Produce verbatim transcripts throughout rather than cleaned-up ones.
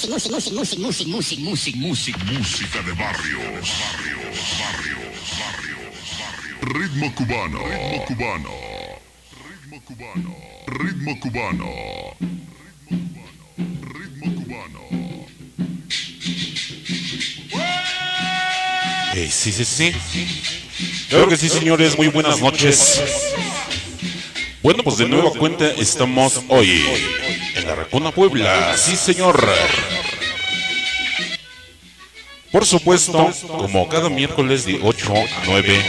música de barrios, barrios, barrios, barrios, barrios. Ritmo cubano, ritmo cubano, ritmo cubano, ritmo cubano, ritmo cubano. Eh, sí, sí, sí. Claro que sí, señores. Muy buenas noches. Bueno, pues de nueva cuenta estamos hoy en la Racona Puebla. Sí, señor. Por supuesto, como cada miércoles de ocho a nueve,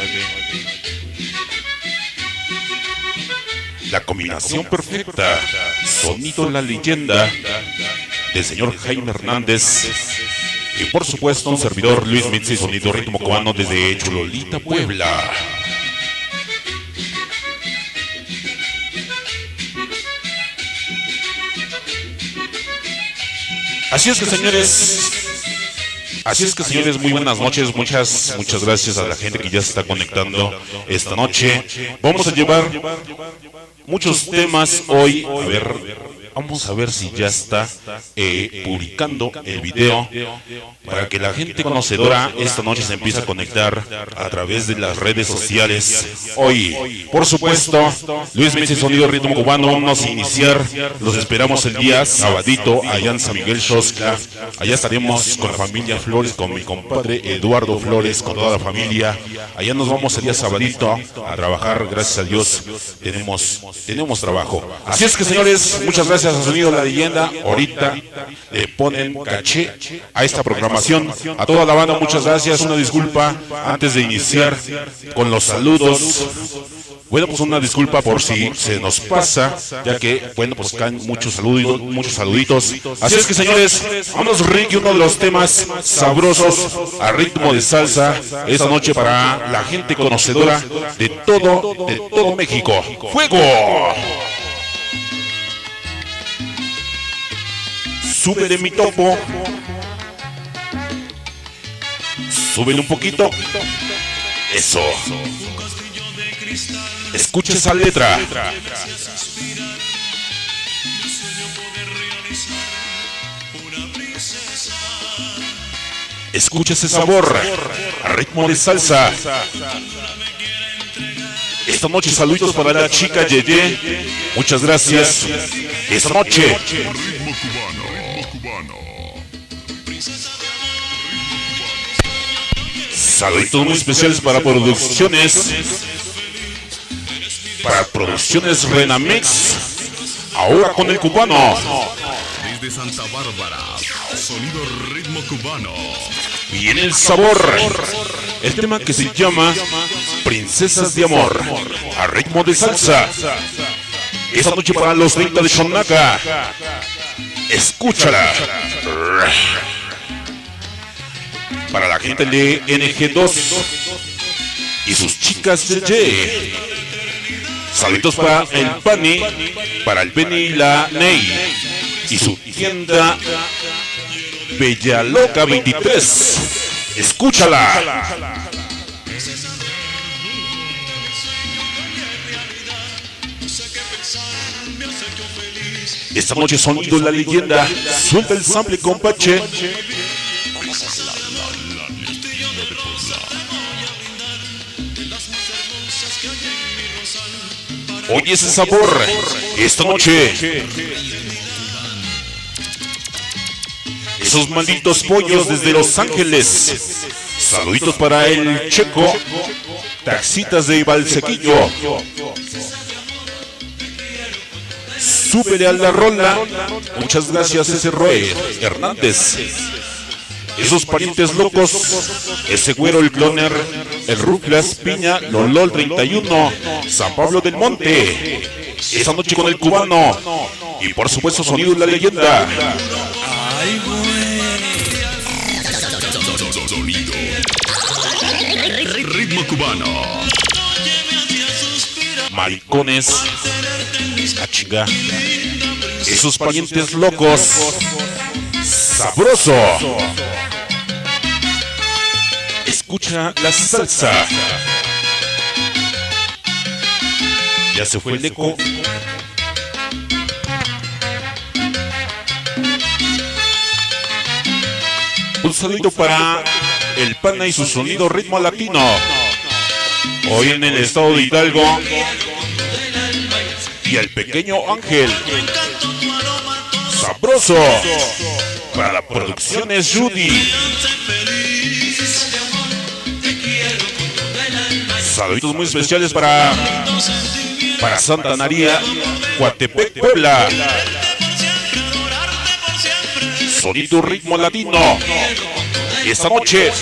la combinación perfecta, sonido La Leyenda, del señor Jaime Hernández. Y por supuesto, un servidor Luis Mitzi, sonido ritmo cubano desde Chololita, Puebla. Así es que, señores, así es que, señores, muy buenas noches. Muchas, muchas gracias a la gente que ya se está conectando esta noche. Vamos a llevar muchos temas hoy. A ver, vamos a ver si ya está eh, publicando el video para que la gente conocedora esta noche se empiece a conectar a través de las redes sociales. Hoy, por supuesto, Luis Messi, sonido ritmo cubano. Vamos a iniciar. Los esperamos el día sabadito allá en San Miguel Xosca. Allá estaremos con la familia Flores, con mi compadre Eduardo Flores, con toda la familia. Allá nos vamos el día sabadito a trabajar. Gracias a Dios tenemos, tenemos trabajo. Así es que, señores, muchas gracias a Sonido La Leyenda. Ahorita le ponen caché a esta programación. A toda la banda, muchas gracias. Una disculpa antes de iniciar con los saludos. Bueno, pues una disculpa por si se nos pasa, ya que, bueno, pues caen muchos saluditos, muchos saluditos. Así es que, señores, vámonos, Ricky, uno de los temas sabrosos a ritmo de salsa esta noche para la gente conocedora de todo, de todo México. ¡Fuego! Súbele, mi topo. Súbele un poquito. Eso. Escucha esa letra. Escucha ese sabor a ritmo de salsa. Esta noche saludos para la chica Yeye. Muchas gracias. Esta noche Ritmo cubano, ritmo cubano. saluditos muy especiales para producciones. Para producciones Renamix. Ahora con el cubano. Desde Santa Bárbara, sonido ritmo cubano. Viene el sabor. El tema que se llama Princesas de Amor a ritmo de salsa. Esta noche para los treinta de Xonaca. Escúchala. Para la gente de N G dos y sus chicas de Y. Saludos para el Pani, para el Benny y la Ney y su tienda Bella Loca veintitrés. Escúchala. Esta noche sonido La Leyenda. Suelta el sample, compache. Oye ese sabor. Esta noche. Esos malditos pollos desde Los Ángeles. Saluditos para el Checo. Taxitas de Valsequillo. Súbele a la rola. Muchas gracias, ese Roy Hernández. Esos parientes locos. Ese güero, el cloner. El Ruflas Piña, Lolol treinta y uno. San Pablo del Monte. Esa noche con el cubano. Y por supuesto, sonido La Leyenda. Sonido ritmo cubano. Maricones. A chinga. Esos parientes locos. Sabroso. Escucha la salsa. Ya se fue el eco. saludito para el Pana y su sonido ritmo latino. Hoy en el estado de Hidalgo. Y el pequeño Ángel. Sabroso. Para la producción es Judy. Saluditos muy especiales para Para Santa María, Coatepec, Puebla. Sonido ritmo latino. Esta noche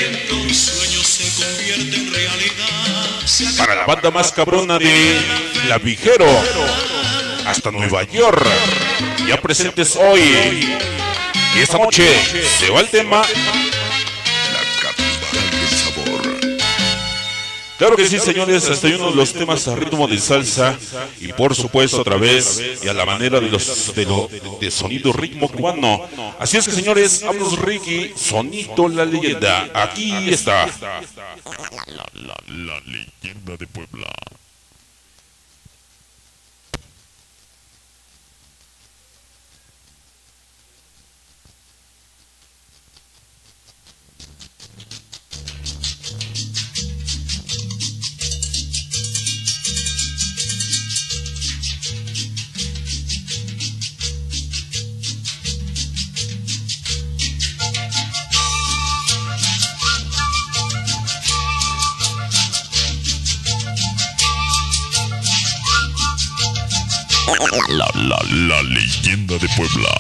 para la banda más cabrona de La Vigero hasta Nueva York, ya presentes hoy. Y esta noche se va el tema La capital del sabor. Claro que sí, señores, hasta hay uno de los temas a ritmo de salsa y por supuesto a través y a la manera de los de, lo, de sonido ritmo cubano. Así es que, señores, hablos Ricky, Sonito la leyenda. Aquí está. La, la, la leyenda de Puebla. La, la, la leyenda de Puebla.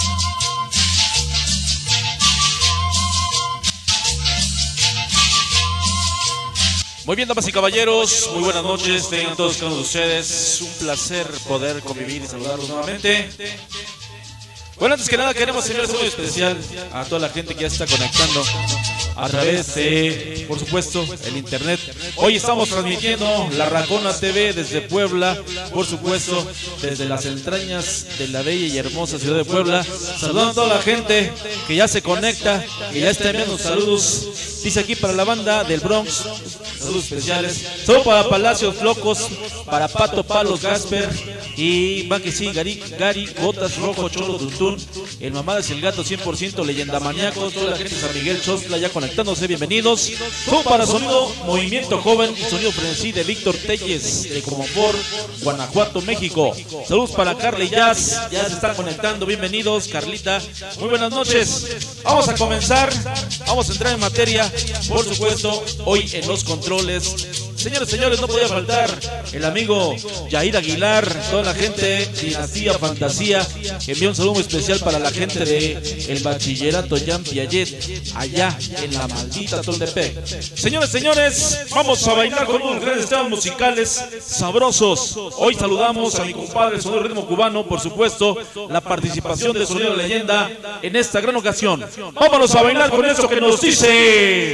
Muy bien, damas y caballeros, muy buenas noches, tengan todos con ustedes. Un placer poder convivir y saludarlos nuevamente. Bueno, antes que nada queremos enviar un saludo especial a toda la gente que ya está conectando a través de, por supuesto, el internet. Hoy estamos transmitiendo La Racona T V desde Puebla, por supuesto, desde las entrañas de la bella y hermosa ciudad de Puebla. Saludando a toda la gente que ya se conecta, que ya está enviando saludos. Dice aquí para la banda del Bronx, saludos especiales. Saludos para Palacios Locos, para Pato Palos Gasper y va que sí, Gary, Gary, Botas Rojo, Cholo Tuntún, el Mamadas y el Gato cien por ciento, Leyenda Maníacos, toda la gente de San Miguel Chostla ya conectándose, bienvenidos. Saludos para Sonido Movimiento Joven y Sonido Frenesí de Víctor Telles de Comonfort, Guanajuato, México. Saludos para Carly Jazz, ya se están conectando, bienvenidos, Carlita. Muy buenas noches. Vamos a comenzar, vamos a entrar en materia. Por supuesto, hoy en los controles, señores, señores, no podía faltar el amigo Yair Aguilar, toda la gente Dinastía Fantasía, que envía un saludo especial para la gente de el Bachillerato Jean Piaget, allá en la maldita Toldepec. Señores, señores, vamos a bailar con unos grandes temas musicales sabrosos. Hoy saludamos a mi compadre Sonido Ritmo Cubano, por supuesto, la participación de Sonido Leyenda en esta gran ocasión. Vámonos a bailar con esto que nos dice...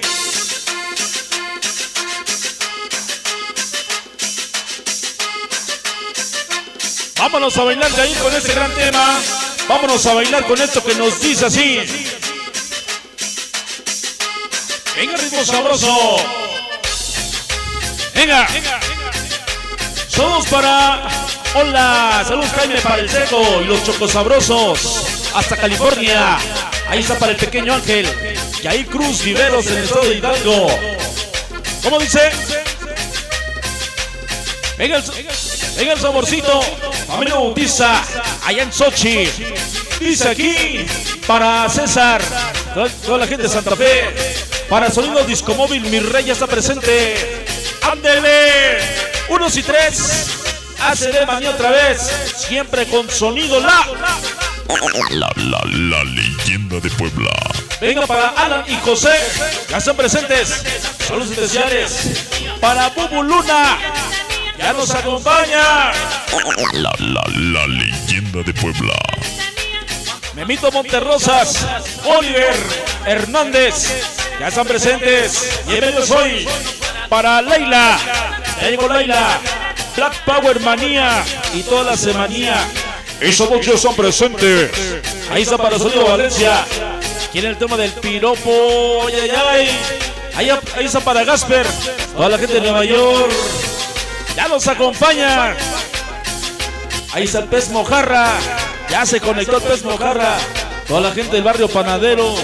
Vámonos a bailar de ahí con este gran tema. Vámonos a bailar con esto que nos dice así. Venga, ritmo sabroso. Venga. Saludos para... Hola, saludos Jaime para el Seco y los Chocosabrosos. Hasta California. Ahí está para el pequeño Ángel. Y ahí Cruz Viveros en el estado de Hidalgo. ¿Cómo dice? Venga el, venga el saborcito. Familia Bautista, allá en Sochi. Dice aquí para César, toda, toda la gente de Santa Fe. Para Sonido Discomóvil, mi rey ya está presente. Ándele, unos y tres. A C D Manía otra vez. Siempre con Sonido La. La, la, la leyenda de Puebla. Venga para Alan y José, ya están presentes. Saludos especiales para Bubu Luna, ya nos acompaña. La, la, la leyenda de Puebla. Memito Monterrosas, Oliver Hernández, ya están presentes. Bienvenidos hoy para Leila, ya llegó Leila, Black Power Manía y toda la semanía. Esos dos ya están presentes. Ahí está para Sonido Valencia. ¿Quién es el tema del piropo? Ay, ay, ay. Ahí, ahí está para Gasper. Toda la gente de Nueva York ya nos acompaña. Ahí está el Pez Mojarra. Ya se conectó el Pez Mojarra. Toda la gente del barrio Panadero.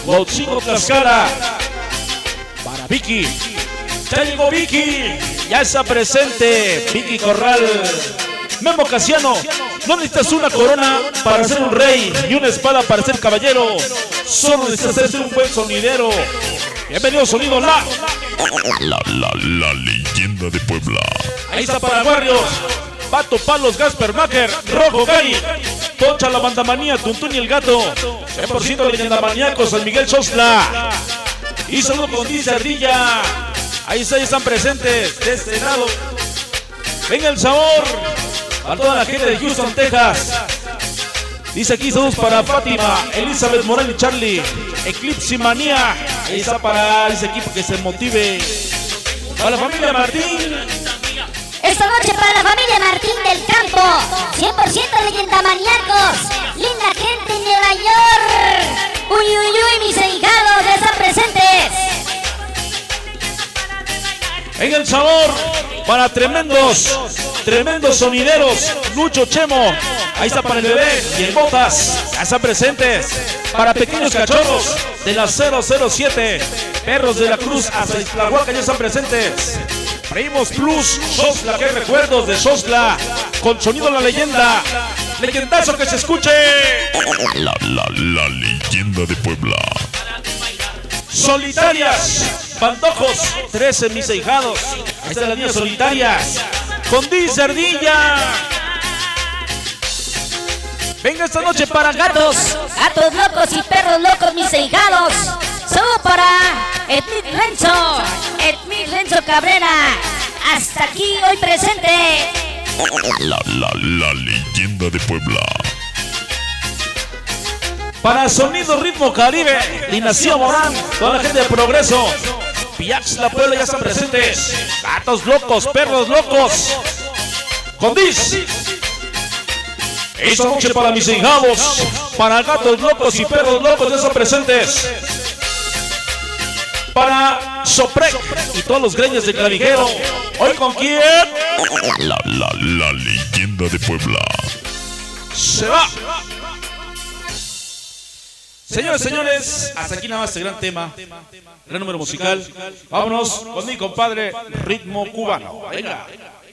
Huatzingo, Tlaxcala. Para Vicky. Ya llegó Vicky. Ya está presente Vicky Corral. Memo Casiano. No necesitas una corona para ser un rey, ni una espada para ser caballero. Solo necesitas ser un buen sonidero. Bienvenido, Sonido La. La, la, la leyenda de Puebla. Ahí está para Barrios. Pato, Palos, Gasper, Macker, Rojo, Gary, Poncha, la Bandamanía, Tuntún y el Gato. cien por ciento leyenda maníaco, San Miguel Xosla. Y saludo con Dice Ardilla. Ahí está, ahí están presentes de este lado. Venga el sabor. A toda la gente de Houston, Texas. Dice aquí saludos para Fátima, Elizabeth, Morel y Charlie. Eclipse Manía. Ahí está para ese equipo que se motive. Para la familia Martín. Esta noche para la familia Martín del Campo. cien por ciento leyenda maníacos. Linda gente en Nueva York. Uy, uy, uy, mis ahijados ya están presentes. En el sabor para tremendos, tremendos sonideros. Lucho, Chemo, ahí está para el bebé y el Botas, ya están presentes. Para pequeños cachorros de la cero cero siete, Perros de la Cruz hasta Iztlahuaca ya están presentes. Primos Plus, Xosla, qué recuerdos de Xosla, con sonido la leyenda. Leyendazo que se escuche. La, la, la leyenda de Puebla. Solitarias, Pantojos, trece mis ahijados. Ahí están las niñas solitarias. Con Dice Ardilla. Venga esta noche para gatos. Gatos locos y perros locos, mis ahijados. Solo para Edmil Renzo. Edmil Renzo Cabrera. Hasta aquí hoy presente. La, la, la leyenda de Puebla. Para Sonido Ritmo Caribe, Dinastía Morán, toda la gente de Progreso. Piax, la Puebla ya están presentes. Gatos locos, perros locos. Con Diz. Esta noche para mis hijados, para gatos locos y perros locos ya están presentes. Para Soprec y todos los greñas de Clavijero. ¿Hoy con quién? La, la, la leyenda de Puebla. Se va. Señores, señores, hasta aquí nada más este gran tema, gran número musical. Vámonos con mi compadre Ritmo Cubano. Venga.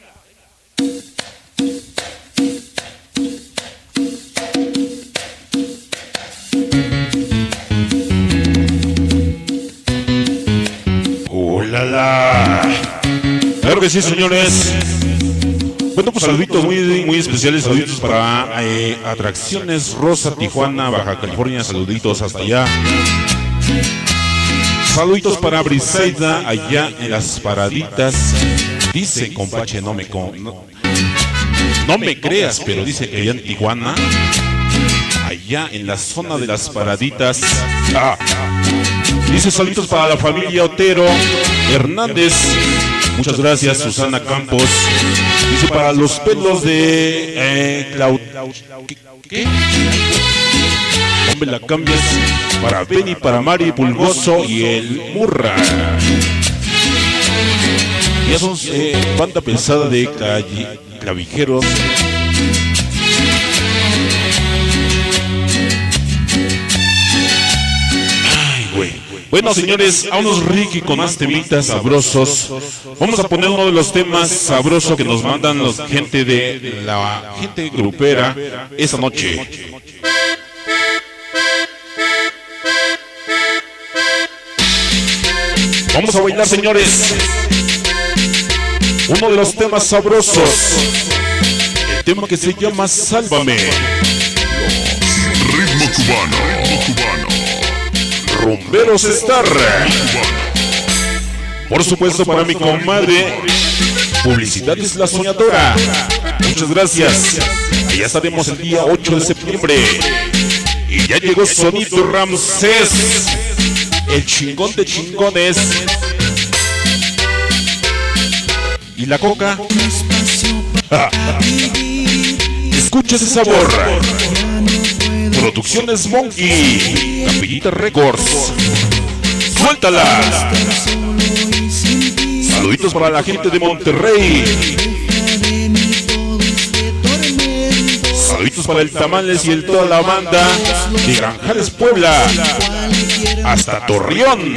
¡Oh, la, la! Claro que sí, señores. Bueno, pues saluditos muy, muy especiales, saluditos para eh, Atracciones Rosa, Tijuana, Baja California, saluditos hasta allá. Saluditos para Briseida, allá en las Paraditas. Dice, compache, no me, no, no me creas, pero dice que allá en Tijuana, allá en la zona de las Paraditas. Ah, dice saluditos para la familia Otero Hernández. Muchas gracias, Susana Campos. Dice para los pelos de eh, Clau... ¿Qué? ¿Qué? Hombre, la cambias. Para Benny, para Mari Pulgoso y el Murra. Ya son eh, banda pesada de clavi... clavijeros. Ay, güey. Bueno, señores, a unos Ricky con más temitas sabrosos. Vamos a poner uno de los temas sabrosos que nos mandan los gente de la gente grupera esa noche. Vamos a bailar, señores. Uno de los temas sabrosos. El tema que se llama Sálvame. Ritmo cubano. Ritmo cubano. Rumberos Star. Por supuesto para mi comadre Publicidades La Soñadora. Muchas gracias. Allá estaremos el día ocho de septiembre. Y ya llegó Sonido Ramsés, el chingón de chingones. ¿Y la coca? Ah. Escucha ese sabor. Producciones Monkey, Capillita Records. ¡Suéltala! Saluditos para la gente de Monterrey. Saluditos para el Tamales y el toda la banda de Granjales Puebla. hasta Torreón.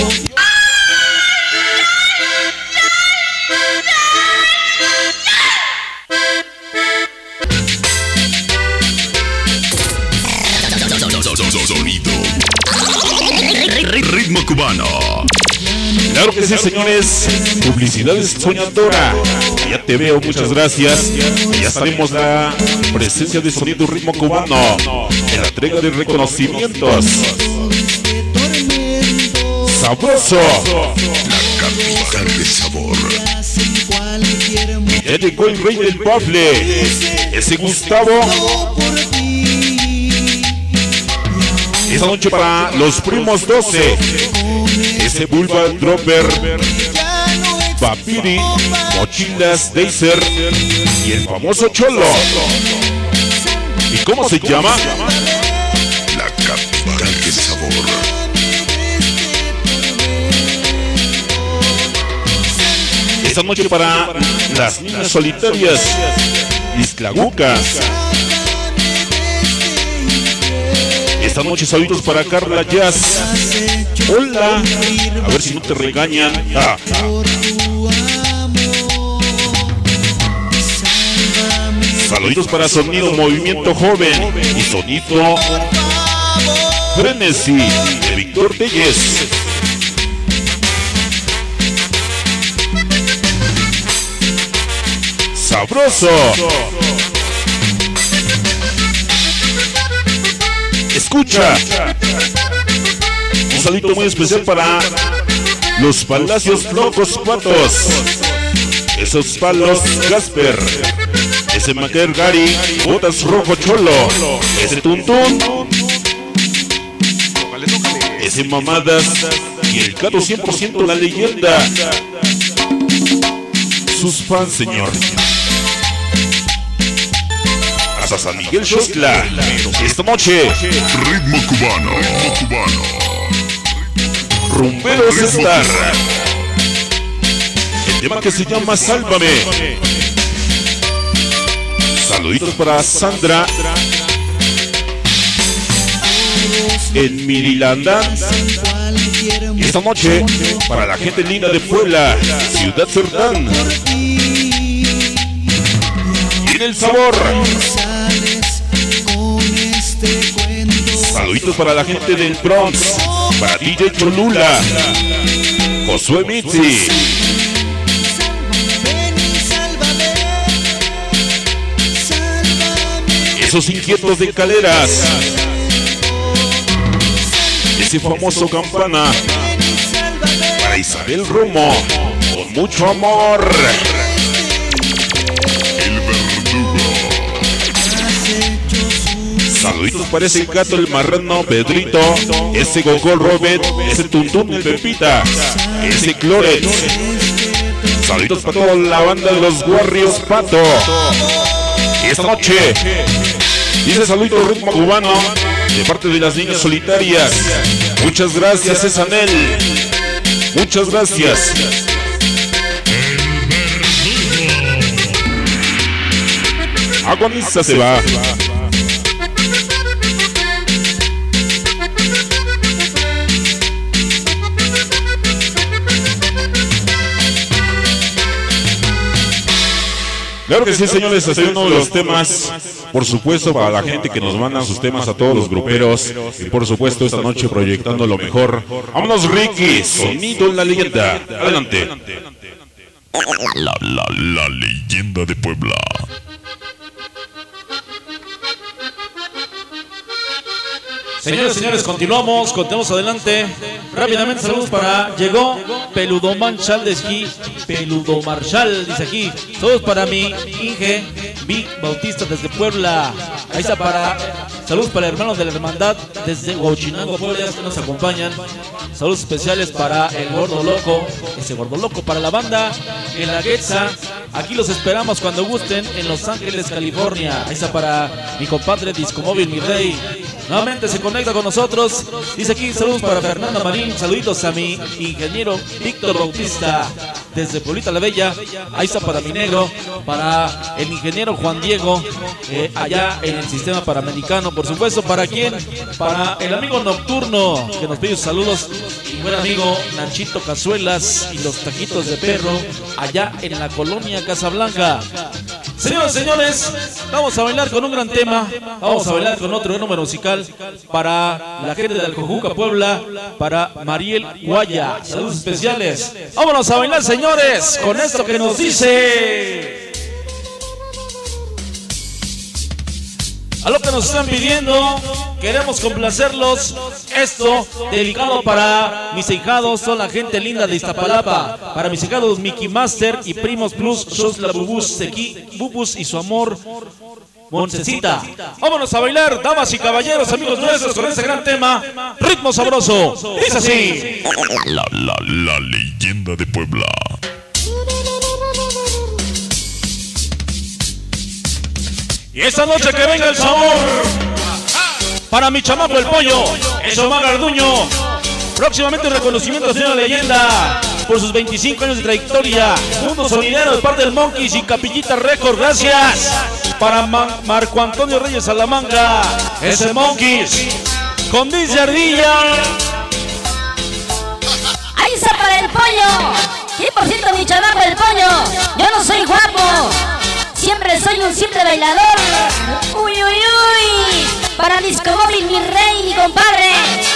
Sonido. Ritmo cubano. Claro que sí, señores. Publicidades Soñadora. Ya te veo, muchas gracias. Ya sabemos la presencia de Sonido Ritmo Cubano en la entrega de reconocimientos. Sabroso. La capital de sabor. Ya llegó el rey del bafle, ese Gustavo. Esta noche para los primos doce, ese Bulba Dropper, Papiri, Mochilas Deiser y el famoso Cholo. ¿Y cómo se llama? La capital de sabor. Esta noche para las niñas solitarias, Iztlagucas. Esta noche saludos para Carla Jazz. Hola. A ver si no te regañan. Ah. Saludos para Sonido Movimiento Joven y Sonido Frenesí de Víctor Telles. Sabroso. Escucha. Un saludito muy especial para los Palacios Locos Patos. Esos palos Gasper. Ese Maquer Gary. Botas Rojo Cholo. Ese Tuntún. Ese Mamadas. Y el Cato cien por ciento la leyenda. Sus fans, señor. Hasta San Miguel Xostla. Esta noche Ritmo cubano. Ritmo cubano. Rumberos Star. El tema que se llama Sálvame. Saluditos para Sandra en Mirilanda. Esta noche para la gente linda de Puebla, Ciudad Cerdán. Tiene el sabor. Saluditos para la gente del Bronx, para D J Cholula, Josué Mitzi. Esos inquietos de Caleras. Ese famoso Campana. Para Isabel Romo, con mucho amor. Saluditos para ese Gato, el Marrano, Pedrito, ese Gogol Robert, ese Tuntún, el Pepita, ese Cloret. Saluditos para toda la banda de los Warriors Pato. Esta noche dice saluditos Ritmo Cubano de parte de las niñas solitarias. Muchas gracias, Esanel. Muchas gracias. Agoniza se va. Claro que sí, señores, este es uno de los temas, por supuesto, para la gente que nos manda sus temas a todos los gruperos. Y por supuesto, esta noche proyectando lo mejor. Vámonos, Ricky, Sonido en la leyenda. Adelante. La, la, la leyenda de Puebla. Señores, señores, continuamos, continuamos adelante. Rápidamente saludos para, llegó Peludo Marshall de aquí, Peludo Marshall, dice aquí. Saludos para mi Inge, Vic Bautista desde Puebla. Ahí está para, saludos para hermanos de la hermandad desde Huachinango, Puebla, que nos acompañan. Saludos especiales para el Gordo Loco, ese Gordo Loco para la banda en la Guetza. Aquí los esperamos cuando gusten en Los Ángeles, California. Ahí está para mi compadre Discomóvil, mi rey. Nuevamente se conecta con nosotros. Dice aquí, saludos para Fernando Marín. Saluditos a mi ingeniero Víctor Bautista. desde Pueblita la Bella. Ahí está para mi negro, para el ingeniero Juan Diego, eh, allá en el sistema panamericano, por supuesto. ¿Para quién? Para el amigo Nocturno, que nos pide saludos. Y buen amigo Nachito Cazuelas y los taquitos de perro, allá en la colonia Casablanca. Señoras y señores, vamos a bailar con un gran tema. Vamos a bailar con otro número musical para la gente de Alcojuca, Puebla, para Mariel Guaya. Saludos especiales. Vámonos a bailar, señores, con esto que nos dice. A lo que nos están pidiendo, queremos complacerlos. Esto dedicado para mis hijados, toda la gente linda de Iztapalapa. Para mis hijados Mickey Master y Primos Plus, Sosla Bubus, Sequi, Bubus y su amor Montecita. Vámonos a bailar, damas y caballeros, amigos nuestros, con este gran tema, ritmo sabroso. Dice así. La, la, la leyenda de Puebla. Y esta noche que venga el sabor para mi chamaco el pollo, es Omar Garduño. Próximamente un reconocimiento, señora leyenda, por sus veinticinco años de trayectoria. Mundo sonidero de parte del Monkeys y Capillita Record. Gracias. Para Ma Marco Antonio Reyes Salamanca, ese Monkeys. Con Dice Ardilla. Ahí está para el pollo. cien por ciento mi chamaco el pollo. Yo no soy guapo. Siempre soy un simple bailador. Uy, uy, uy. Para Disco Móvil, mi rey, mi compadre.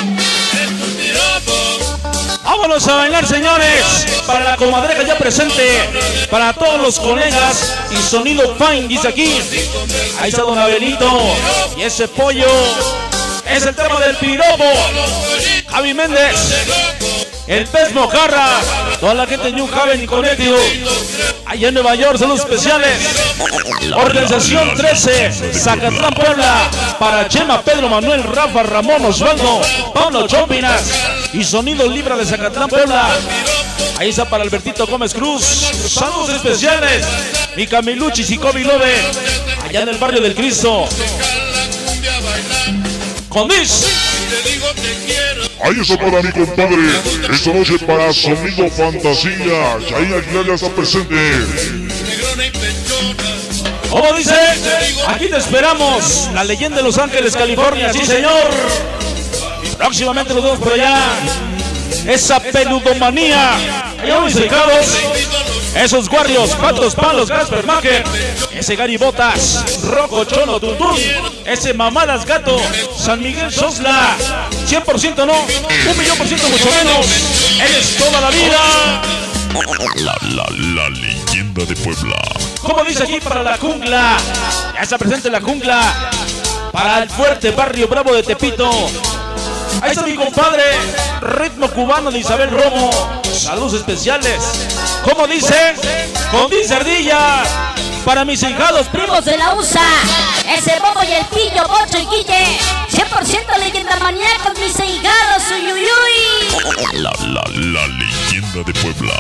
Vámonos a bailar, señores. Para la comadreja ya presente. Para todos los colegas. Y sonido fine, dice aquí. Ahí está don Abelito. Y ese pollo es el tema del piropo. Javi Méndez. El Pez Mojarra. Toda la gente de New Haven y Connecticut. Allá en Nueva York, saludos especiales. Organización trece, Zacatlán, Puebla. Para Chema, Pedro, Manuel, Rafa, Ramón, Osvaldo, Pablo Chompinas. Y Sonido Libra de Zacatlán, Puebla. Ahí está para Albertito Gómez Cruz. Saludos especiales. Mi Camiluchi y Kobe Love. Allá en el barrio del Cristo. Con Dis. Ahí está para mi compadre. Esta noche para Sonido Fantasía. Jair Aguilar ya está presente. ¿Cómo dice? Aquí te esperamos. La leyenda de Los Ángeles, California. Sí, señor. Próximamente nos vemos por allá. Esa peludomanía. Allá mis hijados. Esos guardios, Patos, Palos, Gasper, Mager. Ese Gary Botas, Rocco, Chono, Tuntún. Ese Mamadas Gato, San Miguel Sosla. cien por ciento no, un millón por ciento mucho menos. Eres toda la vida. La, la, la leyenda de Puebla. Como dice aquí para la jungla. Ya está presente la jungla. Para el fuerte barrio Bravo de Tepito. Ahí está mi compadre, ritmo cubano de Isabel Romo. Saludos especiales. ¿Cómo dice? Con Dice Ardilla. Para mis hijados, Primos de la U S A. Ese Bobo y el Pillo, Bocho y Guille. cien por ciento leyenda maníacos, mis hijados. Uy, uy, uy. La, la, la leyenda de Puebla.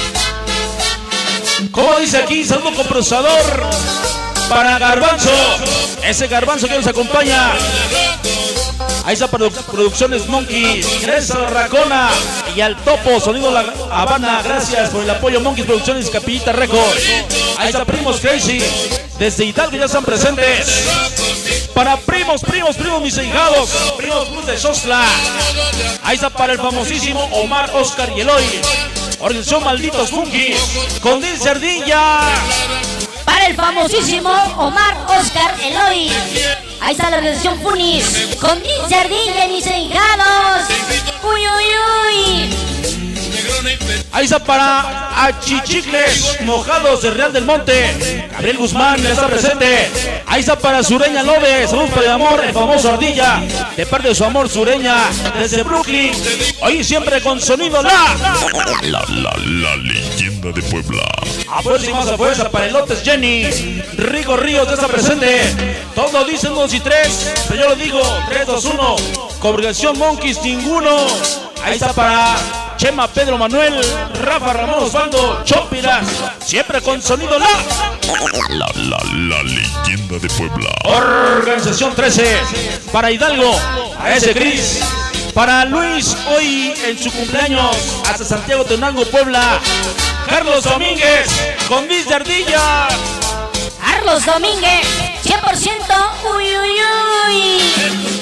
¿Cómo dice aquí? Saludo con procesador. Para Garbanzo. Ese Garbanzo que nos acompaña. Ahí está produ Producciones Monkey. Gracias a la Racona y al Topo, Sonido La Habana. Gracias por el apoyo, Monkeys Producciones, Capillita Record. Ahí está Primos Crazy. Desde Hidalgo ya están presentes. Para primos, primos, primos, mis hijados. Primos Cruz de Sosla. Ahí está para el famosísimo Omar, Oscar y Eloy. Organización Malditos Funky. Con Dice Ardilla. Para el famosísimo Omar, Oscar, Eloy. Ahí está la organización Funis. Con Dice Ardilla, mis hijados. Uy, uy, uy. Ahí está para Achichicles Mojados de Real del Monte. Gabriel Guzmán ya está presente. Ahí está para Sureña Lobe. Saludos para el amor, el famoso Ardilla. De parte de su amor Sureña. Desde Brooklyn. Hoy siempre con Sonido La. La, la, la leyenda de Puebla. A fuerza y más a fuerza para el Lotes Jenny. Rigo Ríos ya está presente. Todos dicen dos y tres. Pero yo lo digo, tres, dos, uno. Congregación Monkeys, ninguno. Ahí está para Chema, Pedro, Manuel, Rafa, Ramón, Osvaldo, Chompiras. Siempre con Sonido La. La, la, la leyenda de Puebla. Organización trece. Para Hidalgo, a ese Cris. Para Luis, hoy en su cumpleaños. Hasta Santiago Tenango, Puebla. Carlos Domínguez, con Miss de Ardilla. Carlos Domínguez, cien por ciento, uy, uy, uy.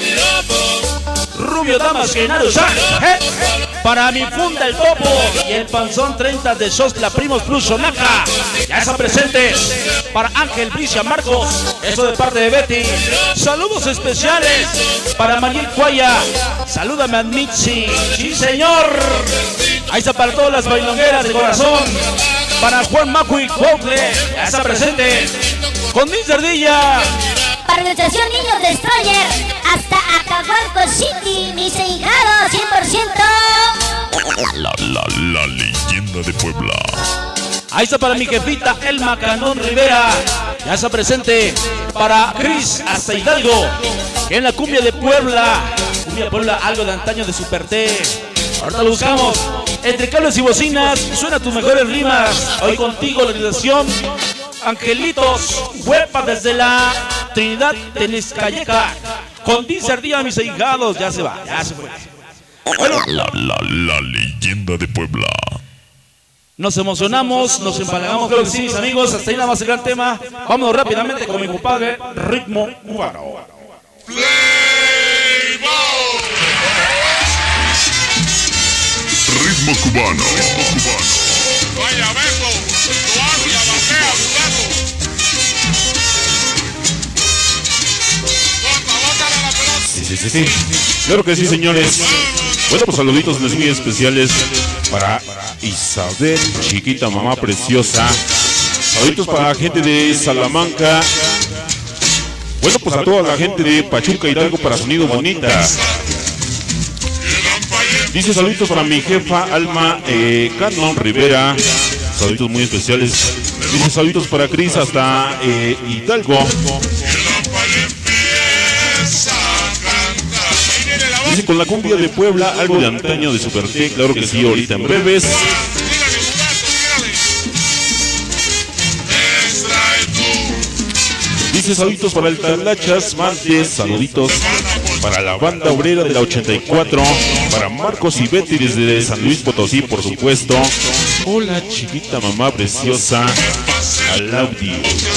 Rubio Damas Genaro Shah, ¿eh? Para mi funda el topo y el panzón treinta de Sostla Primos Plus Sonaca. Ya están presentes. Para Ángel Bricia Marcos, eso de parte de Betty. Saludos especiales para Mariel Cuaya. Salúdame a Mitzi. Sí, señor. Ahí está para todas las bailongueras de corazón. Para Juan Macui Cople, ya está presente. Con Miss Ardilla. Para la estación Niños Destroyer, hasta Acahualco City, mis hijados, cien por ciento. La, la, la leyenda de Puebla. Ahí está para mi jefita Elma Canón Rivera. Ya está presente. Para Cris hasta Hidalgo. En la cumbia de Puebla. Cumbia de Puebla, algo de antaño de Super T. Ahorita lo buscamos. Entre cables y bocinas, suena tus mejores rimas. Hoy contigo la organización Angelitos Huepa desde la Trinidad Teniscayeca. Con Dice Ardilla, mis ahijados. Ya se va, ya se fue. Bueno, la, la, la leyenda de Puebla. Nos emocionamos, nos empalagamos, creo que sí, mis amigos. Hasta ahí nada más el gran tema. Vámonos rápidamente con mi compadre Ritmo Cubano. Ritmo cubano. Ritmo cubano. Vaya Beto, tu hacia batea tu gato. Bota, bótale la pelota. Sí, sí, sí, sí. Claro que sí, señores. Bueno, pues saluditos muy especiales para Isabel, chiquita mamá preciosa. Saluditos para la gente de Salamanca. Bueno, pues a toda la gente de Pachuca Hidalgo para Sonido Bonita. Dice saluditos para mi jefa Alma eh, Canon Rivera. Saluditos muy especiales. Dice saluditos para Cris hasta eh, Hidalgo. Dice con la cumbia de Puebla, algo de antaño de Super T. Claro que sí, ahorita en breves. Dice saluditos para el Talachas Mantes. Saluditos para la banda obrera de la ochenta y cuatro. Para Marcos y Betty desde San Luis Potosí, por supuesto. Hola, chiquita mamá preciosa. Al audio.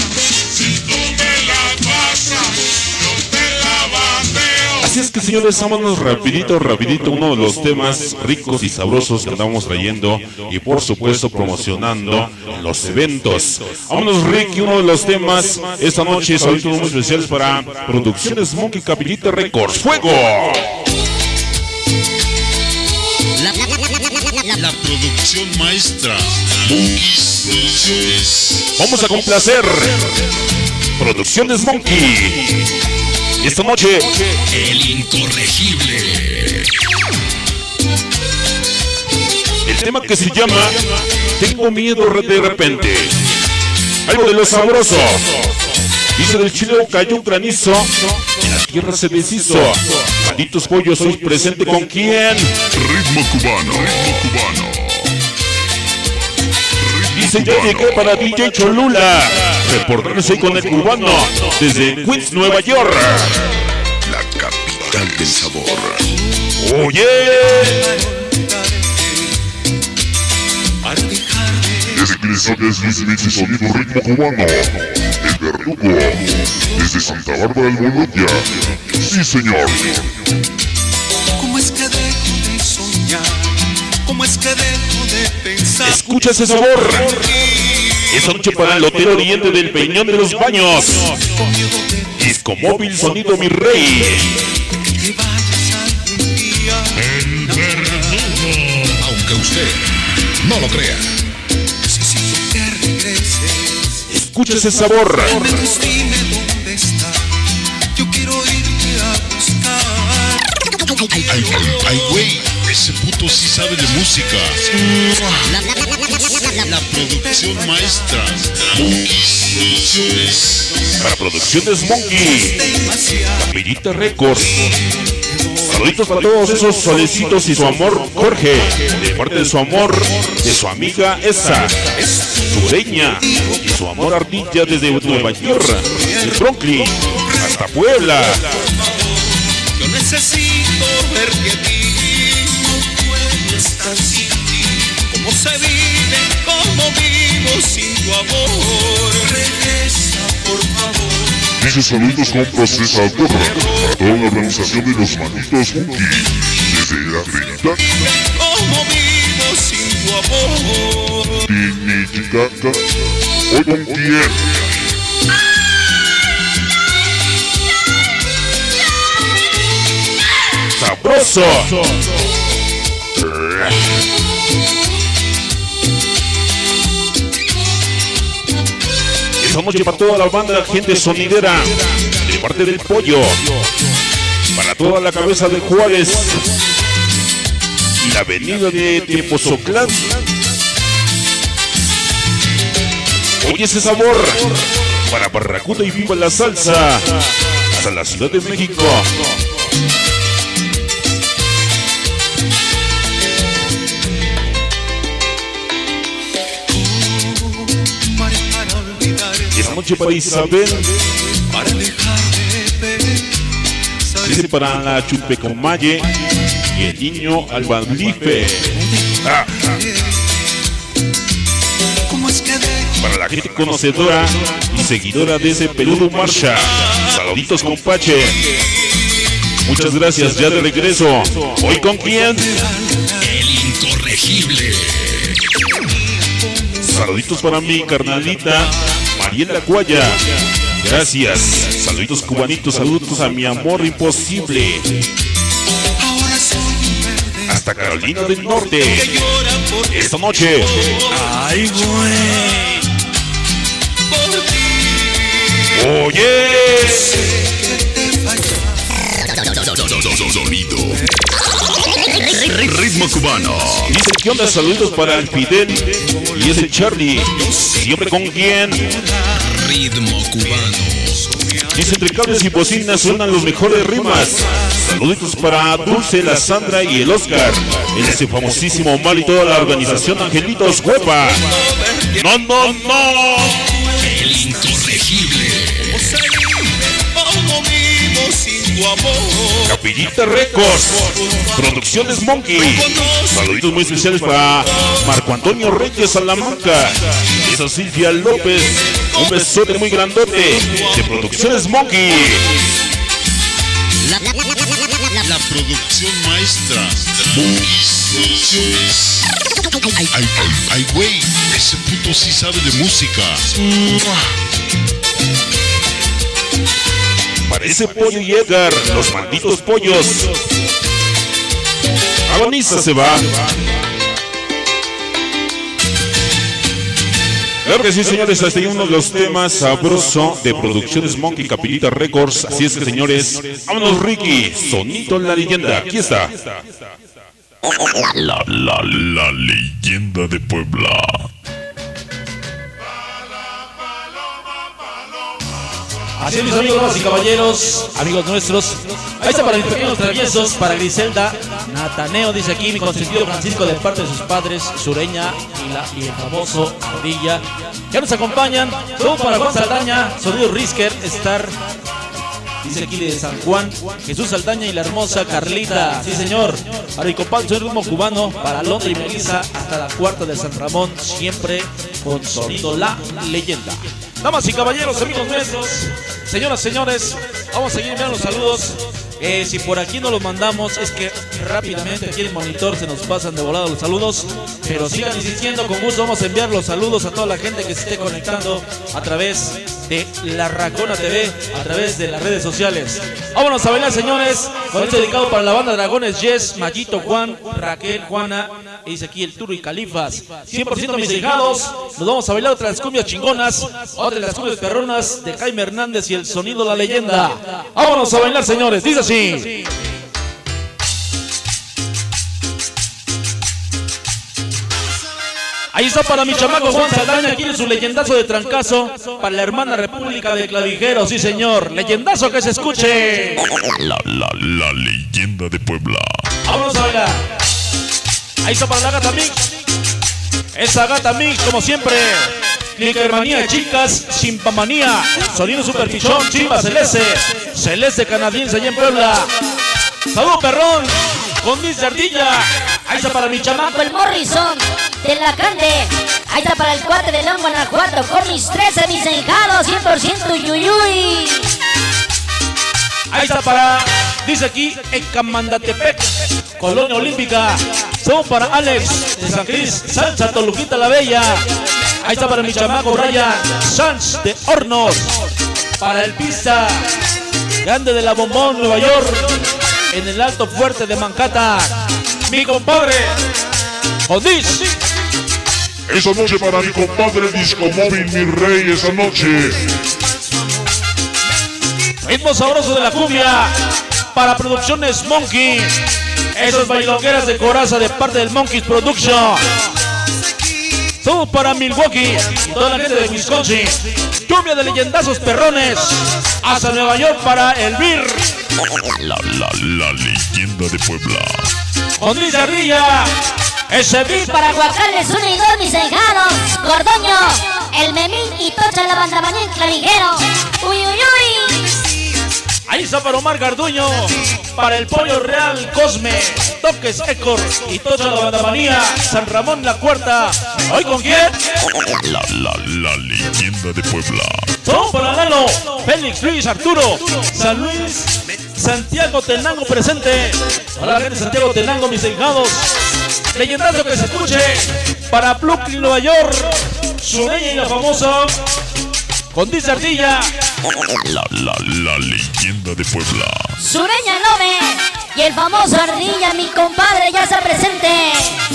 Así es que, señores, vámonos rapidito, rapidito, uno de los temas ricos y sabrosos que andamos trayendo y por supuesto promocionando los eventos. Vámonos, Ricky, uno de los temas esta noche, saludos muy especiales para Producciones Monkey Capillita Records. ¡Fuego! La, la, la, la producción maestra Monkey Producciones. Vamos a complacer Producciones Monkey. Esta noche, el incorregible. el tema que se llama Tengo miedo de repente. Algo de lo sabroso. Dice del chileo cayó un granizo, en la tierra se deshizo. Malditos pollos, soy presente con quién. Ritmo cubano. Ritmo cubano. Dice ya llegué para D J Cholula. Reportándose con el cubano desde Queens, Nueva York. La capital del sabor. Oye. Desde que les hables Luis Mix y sonido ritmo cubano. El verdugo. Desde Santa Bárbara del Bolonia. Sí, señor. ¿Cómo es que dejo de soñar? ¿Cómo es que dejo de pensar? Escucha ese sabor. Esta noche para el Hotel Oriente del Peñón de los Baños. Disco móvil, sonido mi rey. Que vayas algún día. El verdugo. Aunque usted no lo crea. Necesito que regreses. Escucha ese sabor. Al menos dime dónde está. Yo quiero irte a buscar. Ay, ay, ay, güey. Ese puto sí sabe de música. La, la, la, la, la, la, la, La producción maestra Monkey Producciones. Para Producciones Monkey. Capillita Records. Saluditos para todos esos solecitos y su amor Jorge. De parte de su amor, de su amiga esa, sureña. Y su amor Ardilla desde Nueva York, de Brooklyn hasta Puebla. Yo necesito ver que ti no puedo estar sin ti. ¿Cómo se vive? ¿Cómo sin tu amor. Regresa, por favor. Dice saludos con procesa gorra a toda la organización de los Malditos Funky desde la Trinidad. ¿Cómo vivo sin tu amor? Tinichicaca. ¿Hoy con quién? ¡Sabroso! Esta noche para toda la banda, gente sonidera, de parte del Pollo, para toda la cabeza de Juárez y la avenida de Tepoztlán. Oye ese sabor, para Barracuda y Viva la Salsa, hasta la Ciudad de México. Esta noche para Isabel, Para dejar de pensar. dice para la Chupecomaye y el niño Albalife. Ah, ¿Cómo es que dejo? para la gente conocedora y seguidora de ese peludo marcha. Saluditos compadre. Muchas gracias, ya de regreso. ¿Hoy con quién? El incorregible. Saluditos para mi carnalita Mariela Cuaya. Gracias. Saluditos cubanitos, saludos a mi amor imposible. Ahora soy un verde Hasta Carolina del Norte. que llora por Esta noche. Ay, güey. por ti. Oye. Que te falló. Sonido. Ritmo cubano. Dice que onda, saludos para el Fidel y ese Charlie. Siempre con quién. Ritmo cubano. Dice entre cables y bocinas suenan los mejores rimas. Saluditos para Dulce, la Sandra y el Oscar. Ese famosísimo Omar y toda la organización Angelitos Huepa. No, no, no. El incorregible. ¿Cómo vivo sin tu amor? Capillita Records. Producciones Monkey. Saluditos muy especiales para Marco Antonio Reyes Salamanca. Esa Silvia López. Un besote muy grandote de Producciones Monkey. La producción maestra. Ay, ay, ay, ay, güey. Ese puto sí sabe de música. Para ese Pollo y Edgar, los malditos pollos. Agoniza se va. Claro que sí, señores, hasta ahí uno de los temas sabroso de Producciones Monkey, Capillita Records. Así es que, señores, vámonos, Ricky. Sonito la leyenda. Aquí está. La, la, la leyenda de Puebla. Así es, mis amigos, damas y caballeros, amigos nuestros. Ahí está para mis pequeños traviesos, para Griselda, Nataneo, dice aquí, mi consentido Francisco de parte de sus padres, Sureña y, la, y el famoso Ardilla. Ya nos acompañan, todo para Juan Saldaña, Sonido Risker, Star, dice aquí de San Juan, Jesús Saldaña y la hermosa Carlita, sí señor. Para el compadre, soy ritmo cubano, para Londra y Melissa, hasta la cuarta de San Ramón, siempre con Sonido la leyenda. Damas y caballeros, amigos nuestros, señoras, señores, vamos a seguir enviando los saludos. Eh, si por aquí no los mandamos, es que rápidamente aquí en el monitor se nos pasan de volada los saludos. Pero sigan insistiendo, con gusto vamos a enviar los saludos a toda la gente que se esté conectando a través de La Racona T V, a través de las redes sociales. Vámonos a bailar, señores, con esto dedicado para la banda Dragones Yes, Mayito, Juan, Raquel, Juana, y dice aquí el Turo y Califas. cien por ciento mis hijados, nos vamos a bailar otra de las cumbias chingonas, otra de las cumbias perronas de Jaime Hernández y el Sonido la Leyenda. Vámonos a bailar, señores, dice así. Ahí está para mi chamaco Juan Saldaña, quiere su leyendazo de trancazo para la hermana República de Clavijeros, sí señor, leyendazo que se escuche. La, la, la leyenda de Puebla. Vámonos a bailar. Ahí está para la Gata Mix. Esa Gata Mix, como siempre. Clickermanía, chicas, Chimpamanía, Sonido Super Pichón, Chimba Celeste, Celeste Canadiense allá en Puebla. Salud, perrón, con Miss Ardilla. Ahí está para mi chamaco El Morrison de la Grande, Ahí está para el cuate de León, Guanajuato, con mis trece, mis enjados, cien por ciento yuyuy. Ahí está para, dice aquí, Ecamandatepec, Colonia Olímpica. Son para Alex de San Cris, Salsa Toluquita la Bella. Ahí está para mi chamaco Brian Sanz de Hornos. Para el Pista Grande de la Bombón, Nueva York. En el Alto Fuerte de Manhattan, mi compadre Odis. Esa noche para mi compadre Disco Móvil, mi rey, esa noche. Ritmo sabroso de la cumbia para Producciones Monkey. Esas bailongueras de coraza de parte del Monkeys Production. Todo para Milwaukee y toda la gente de Wisconsin. Cumbia de leyendazos perrones. Hasta Nueva York para el Beer. La, la, la leyenda de Puebla. Con Liz Ardilla. Ese beat Para Guacales, uno y dos, mis enjados. Gordoño, el Memín y Tocha la banda manía en Clavijero. Uy, uy, uy. Ahí está para Omar Garduño. Para el Pollo Real Cosme, Toques Ecor y toda la bandamanía. San Ramón la Cuarta. ¿Hoy con quién? La, la, la leyenda de Puebla. Todo para Lalo, Félix, Luis, Arturo, San Luis, Santiago Tenango presente. Para la gente de Santiago Tenango, mis enjados. Leyendazo que se escuche para Brooklyn, Nueva York. Sureña y la famosa con Diz Ardilla. La, la, la leyenda de Puebla. Sureña Nove y el famoso Ardilla, mi compadre, ya está presente.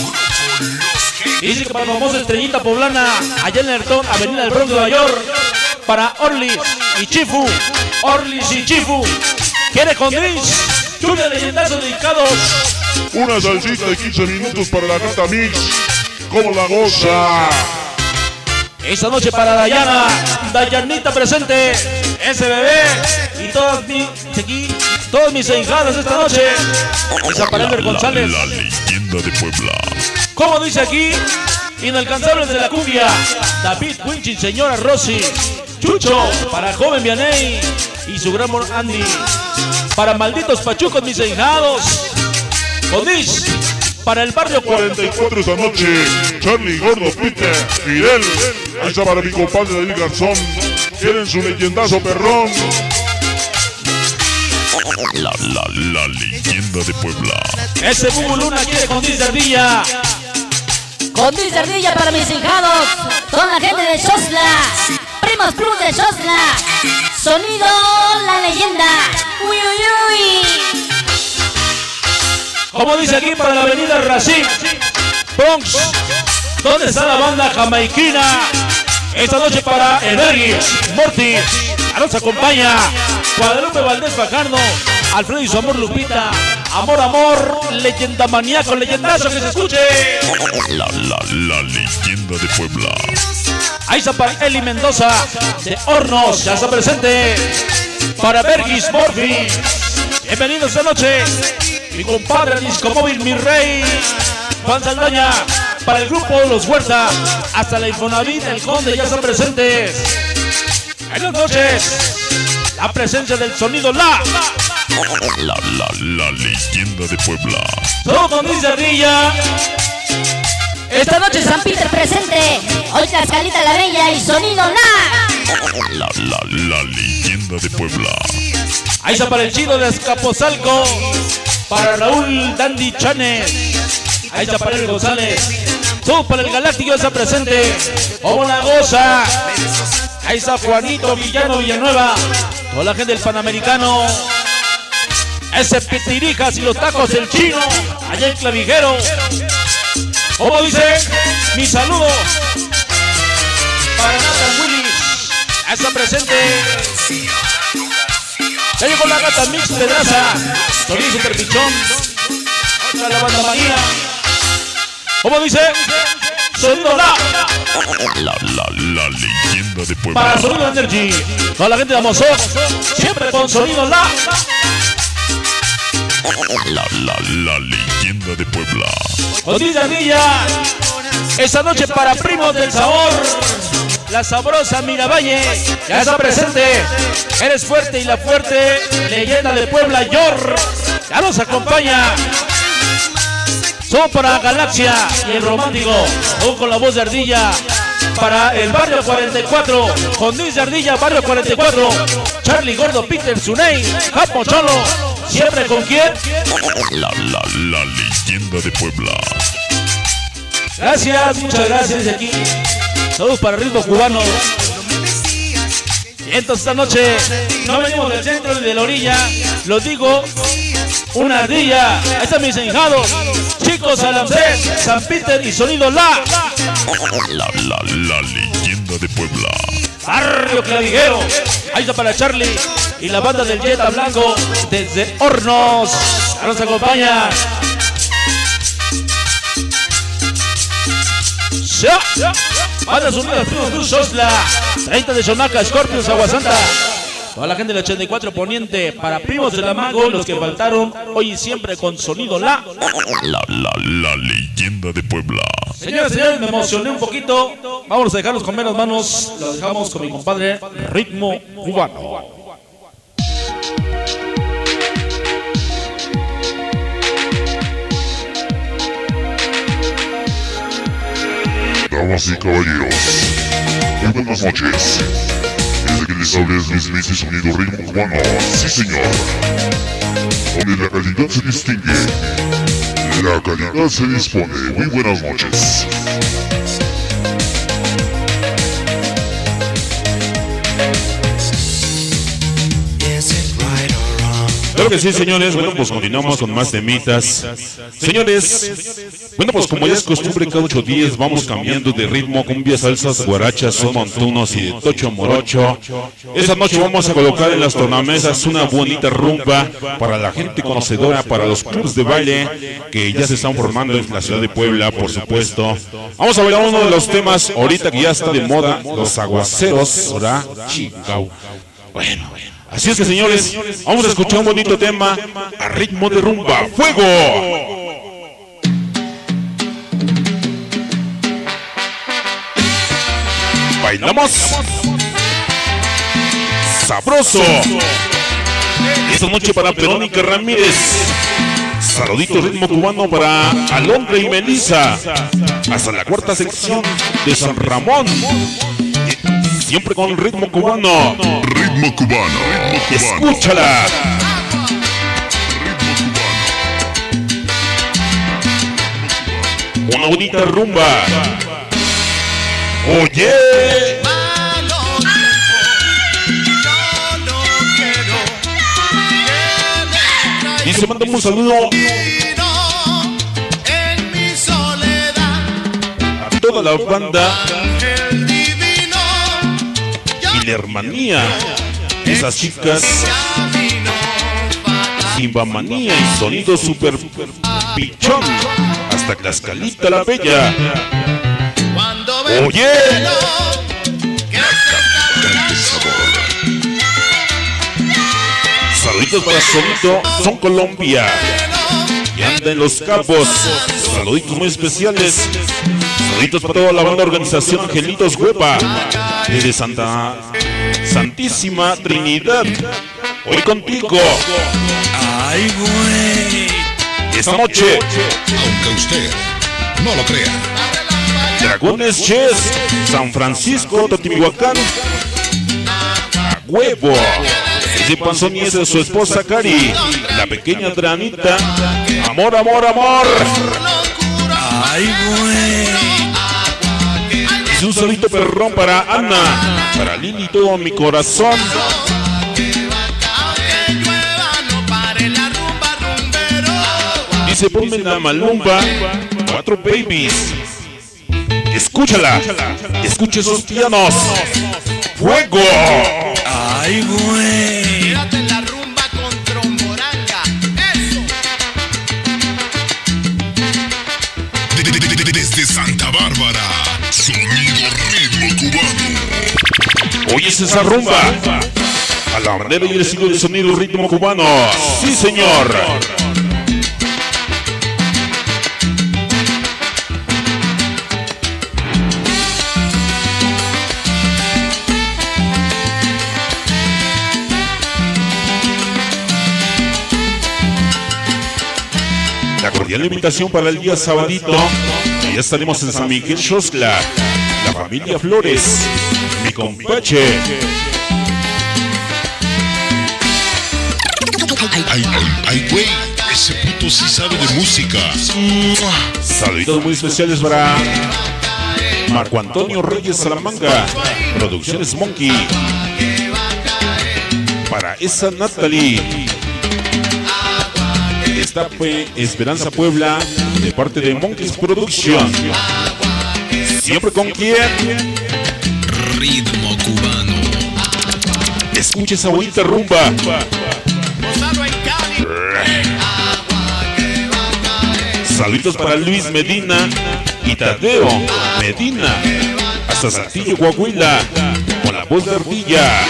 Dice que para la famosa Estrellita Poblana, allá en el Ayrton, Avenida del Bronx, Nueva York. Para Orlis y Chifu. Orlis y Chifu. ¿Quiere con Dris? Lluvia de leyendazos dedicados. Una salsita de quince minutos para la gata Mix. ¿Cómo la goza? Esta noche para Dayana, Dayanita presente, ese bebé y todas mis, aquí, todos mis enjadas esta noche. Esa para Elber González. La, la leyenda de Puebla. Como dice aquí, inalcanzables de la cumbia, David Winchin, señora Rosy, Chucho, para Joven Vianey y su gran amor Andy. Para Malditos Pachucos, mis enjados. Odis. Para el barrio cuarenta y cuatro esta noche, Charlie, Gordo, Peter, Fidel. Ahí está para mi compadre David Garzón. Quieren su leyendazo perrón. La, la, la leyenda de Puebla. Ese Bubu Luna quiere con Diz Ardilla. Con Diz Ardilla para mis enjados. Con la gente de Xosla. Primos Plus de Xosla. Sonido la leyenda. Uy, uy, uy. Como dice aquí para la avenida Racine, Bronx, ¿dónde está la banda jamaiquina? Esta noche para el Bergis, Morty, nos acompaña Guadalupe Valdés Fajardo, Alfredo y su amor Lupita, Amor, Amor, leyenda maníaco, leyendazo que se escuche. La, la, la leyenda de Puebla. Ahí está para Eli Mendoza, de Hornos, ya está presente. Para Bergis Morphy, bienvenido esta noche. Mi compadre Disco Móvil, mi rey Juan Saldaña. Para el grupo Los Huerta, hasta la Infonavit, el Conde ya están presentes. En las noches, la presencia del sonido La. La, la, la leyenda de Puebla. Todo con Diz Ardilla. Esta noche San Peter presente. Hoy Tlaxcalita la Bella y sonido La. La, la, la leyenda de Puebla. Ahí está para el chido de Azcapotzalco. Para Raúl Dandy Chanes. Ahí está para el González. Todo para el Galáctico está presente. ¡Como la goza! Ahí está Juanito Villano Villanueva. Toda la gente del Panamericano. Ese Pitirijas y los tacos del chino. Allá en Clavijero. Como dice, mi saludo para Nathan Willis. Ahí está presente. Ya llegó la gata Mix Pedraza. Solís Superpichón. Otra la banda María. ¿Cómo dice? Sonido La. La, la, la leyenda de Puebla. Para Sonido Energy. Toda la gente de Amozoc. Siempre con Sonido La. La, la, la leyenda de Puebla. Con Diz Ardilla. Esta noche para Primos del Sabor. La sabrosa Miravalle. Ya está presente. Eres fuerte y la fuerte. Leyenda de Puebla, Yor. Ya nos acompaña. Son para Galaxia y el romántico, aún con la voz de Ardilla. Para el barrio cuarenta y cuatro, con Luis de Ardilla, barrio cuarenta y cuatro. Charlie Gordo, Peter Zunei, Japo Cholo. ¿Siempre con quién? La, la, la leyenda de Puebla. Gracias, muchas gracias desde aquí. Saludos para el ritmo cubano. Y entonces esta noche no venimos del centro ni de la orilla. Lo digo, una ardilla. Ahí están mis enjados. Chicos, Salamcés, San Peter y Sonido La. La, la, la leyenda de Puebla. Barrio Clavijero. Ahí está para Charlie y la banda del Jetta Blanco desde Hornos. Ahora nos acompaña. Ya. Bandas Unidas, Primos Cruz, Sosla, treinta de Xonaca, Scorpions, Aguasanta. Toda la gente del ochenta y cuatro Poniente, para Primos de la Mango, los que faltaron hoy y siempre con Sonido La. La, la, la leyenda de Puebla. Señoras y señores, me emocioné un poquito. Vamos a dejarlos con menos manos. Los dejamos con mi compadre Ritmo Cubano. Damas y caballeros, muy buenas noches. Desde que les hables Luis Luis y Sonido Ritmo Cubano, sí señor. Donde la calidad se distingue, la calidad se dispone. Muy buenas noches. Claro que sí, señores. Bueno, pues continuamos con más temitas. Señores, bueno, pues como ya es costumbre, cada ocho días vamos cambiando de ritmo, cumbia, salsas, guarachas, son montunos y de tocho morocho. Esta noche vamos a colocar en las tornamesas una bonita rumba para la gente conocedora, para los clubs de baile que ya se están formando en la ciudad de Puebla, por supuesto. Vamos a ver uno de los temas ahorita que ya está de moda, los aguaceros, ¿verdad? Chingao. Bueno, bueno. Así es que, señores, vamos a escuchar un bonito tema a ritmo de rumba. ¡Fuego! Bailamos sabroso. Esta noche para Verónica Ramírez. Saludito ritmo cubano para Alondra y Melissa. Hasta la cuarta sección de San Ramón. Siempre con ritmo cubano. Ritmo cubano. Escúchala. Una bonita rumba. Oye. Y se manda un saludo a toda la banda y la hermanía, esas chicas, Simbamanía y Sonido Super Pichón, hasta Tlaxcalita la Bella. Oye, saluditos para Sonido Son Colombia, y anda en Los Cabos. Saluditos muy especiales. Saluditos para toda la banda organización Angelitos Huepa desde Santa Santísima Trinidad. Hoy contigo. Ay, güey. Esta noche, Aunque usted no lo crea. Dragones Chess, San Francisco, Totimihuacán. A huevo. Ese panzón y esa es su esposa Cari, la pequeña Tranita. Amor, amor, amor. Ay, güey. Y un solito perrón para Ana, para Lili, todo mi corazón. Dice ponme la malumba, cuatro babies. Escúchala, escucha esos pianos. ¡Fuego! Ay, güey. Mírate la rumba con trombonanga. Eso. Desde Santa Bárbara, Sonido Ritmo Cubano. Oyes esa rumba a la manera y el estilo de Sonido Ritmo Cubano. Sí, señor. cordial invitación para el día sabadito. Ya estaremos en San Miguel Xoscla. La familia Flores, mi compache. Ay, ay, ay, ay, güey, ese puto sí sabe de música. Saluditos muy especiales para Marco Antonio Reyes Salamanca, Producciones Monkey. Para esa Natalie. Esta fue Esperanza Puebla, de parte de Monkeys Production. Siempre con quién. Ritmo cubano. Escucha esa bonita rumba. Saludos para Luis Medina y Tadeo Medina, hasta Saltillo, Coahuila, con la voz de Ardilla.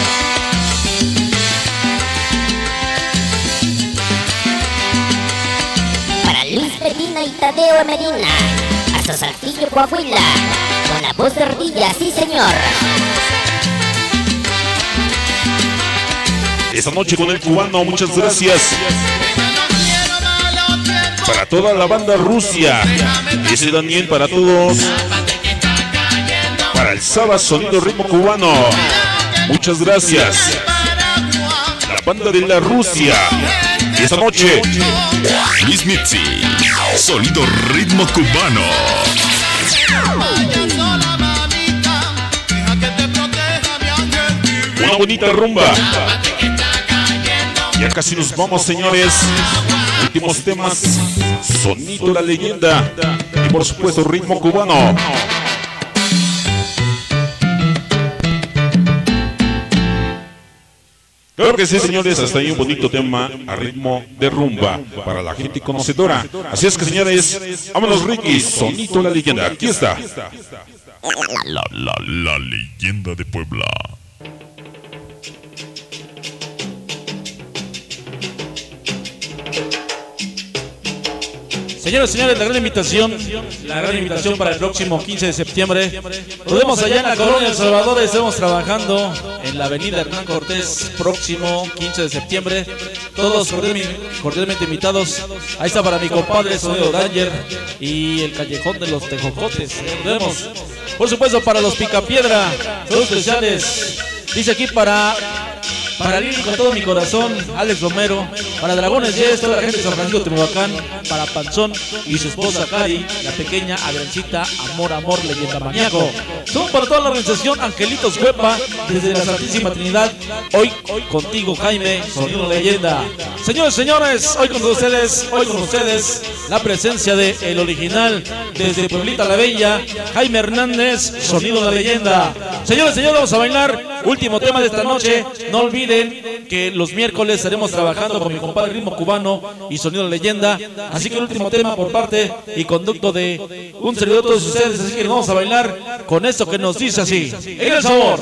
Para Luis Medina y Tadeo Medina, hasta Saltillo, Coahuila, con la voz de Ardilla, sí señor. Esta noche con el cubano, muchas gracias. Para toda la banda Rusia, ese Daniel para todos. Para el Saba Sonido Ritmo Cubano, muchas gracias. La banda de la Rusia, esta noche Luis Mitzi, Sonido Ritmo Cubano. una bonita rumba. Ya casi nos vamos, señores. Últimos temas, Sonido La Leyenda y por supuesto Ritmo Cubano. Claro que sí, señores, hasta ahí un bonito tema a ritmo de rumba para la gente conocedora. Así es que, señores, vámonos, Ricky, Sonido La Leyenda. Aquí está. La, la, la leyenda de Puebla. Señoras y señores, la gran invitación, la gran invitación para el próximo quince de septiembre. Nos vemos allá en la colonia El Salvador, estamos trabajando en la avenida Hernán Cortés, próximo quince de septiembre. Todos cordialmente invitados. Ahí está para mi compadre Sonido Danger y el Callejón de los Tejocotes. Nos vemos. Por supuesto para los Picapiedra, saludos especiales. Dice aquí para... Para Lili con todo mi corazón, Alex Romero. Para Dragones Yes, toda la gente de San Francisco Tehuacán. Para Panzón y su esposa Cari, la pequeña Adriancita, Amor, Amor, Leyenda Maníaco. Son para toda la organización Angelitos Huepa, desde la Santísima Trinidad. Hoy, hoy contigo, Jaime, Sonido Leyenda. Señores, señores, hoy con ustedes, hoy con ustedes, la presencia de el original, desde Pueblita la Bella, Jaime Hernández, Sonido La Leyenda. Señores, señores, vamos a bailar. Último tema de esta noche. No olviden que los miércoles estaremos trabajando con mi compadre Ritmo Cubano y Sonido Leyenda. Así que el último tema por parte y conducto de un servidor de todos ustedes. Así que nos vamos a bailar con esto que nos dice así. En el sabor.